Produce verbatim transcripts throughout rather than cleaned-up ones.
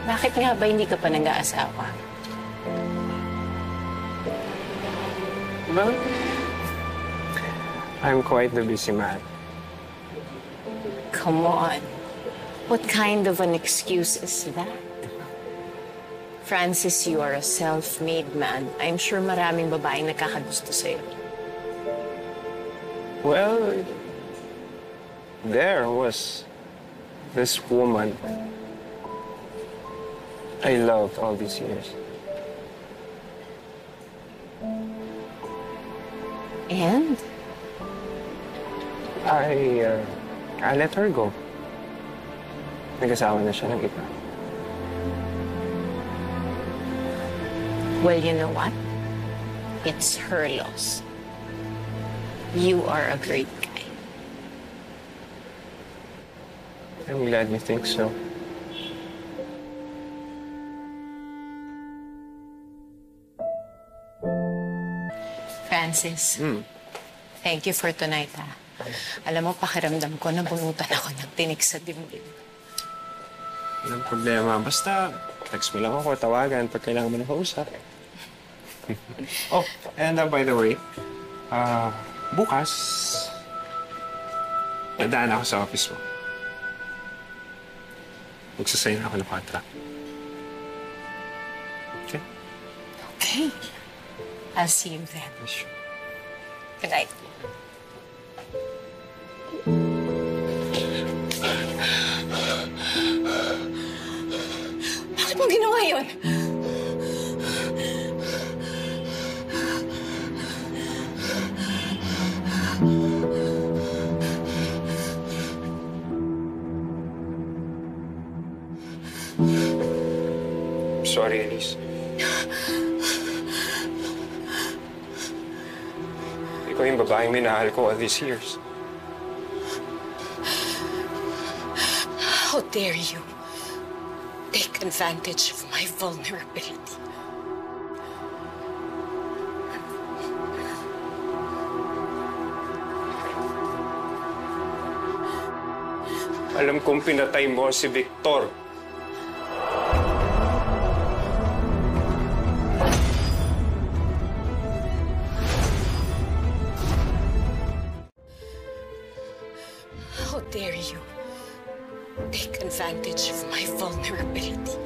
Bakit nga ba hindi ka pa nag-aasawa? Well, I'm quite the busy man. Come on. What kind of an excuse is that? Francis, you are a self-made man. I'm sure maraming babaeng nakakagusto sa'yo. Well, there was this woman I loved all these years. And? I, uh, I let her go. Nag-asawa na siya ng iba. Well, you know what? It's her loss. You are a great guy. I'm glad you think so. Francis, Hmm. thank you for tonight, ha? Alam mo, pakiramdam ko na bunutan ako ng tinik sa dibdib. Walang problema. Basta, text mo lang ako, tawagan pag kailangan mo na kausap. Oh, and uh, by the way, uh, bukas, nadaan ako sa office mo. Magsasayin ako ng contract. Okay? Okay. I'll see you then. Sure. Good night. Bakit mo ginawa yun? Sorry, Elise. Ikaw yung babaeng minahal ko all these years. How dare you take advantage of my vulnerability? Alam kong pinatay mo si Victor. How dare you take advantage of my vulnerability?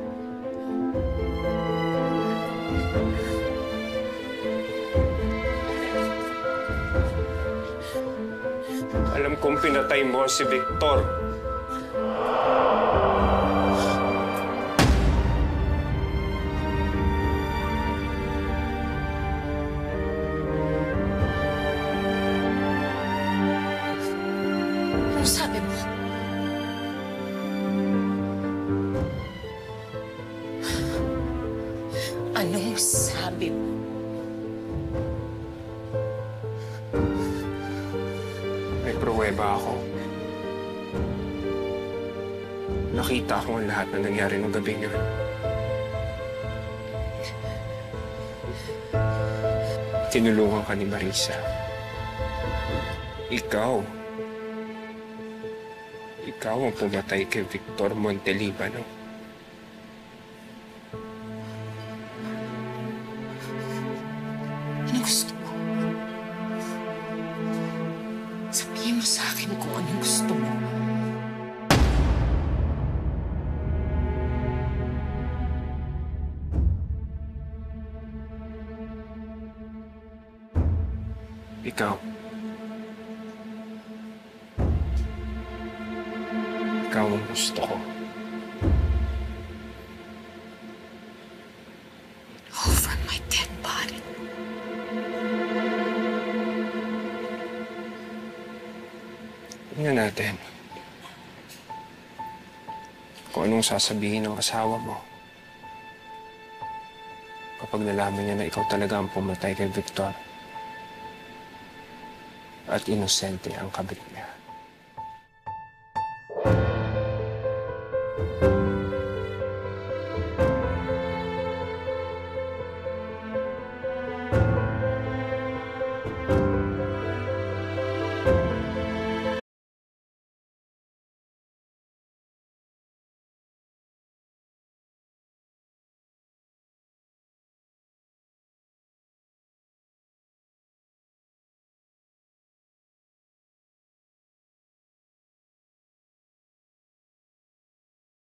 Alam kong pinatay mo si Victor. Ano sabi mo? Anong sabi mo? May pruweba ako. Nakita ko ang lahat na nangyari nung gabi niyon. Tinulungan ka ni Marisa. Ikaw. Ikaw ang pumatay kay Victor Montelibano. Ano gusto mo? Sabihin mo sa akin kung anong gusto mo. Ikaw. Ikaw ang gusto ko. Over my dead body. Tingnan natin kung anong sasabihin ng asawa mo kapag nalaman niya na ikaw talaga ang pumatay kay Victor at inosente ang kabit niya.